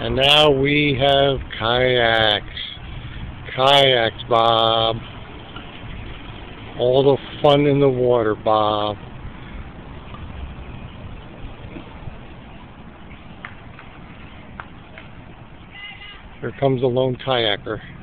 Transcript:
And now we have kayaks. Kayaks, Bob. All the fun in the water, Bob. Here comes a lone kayaker.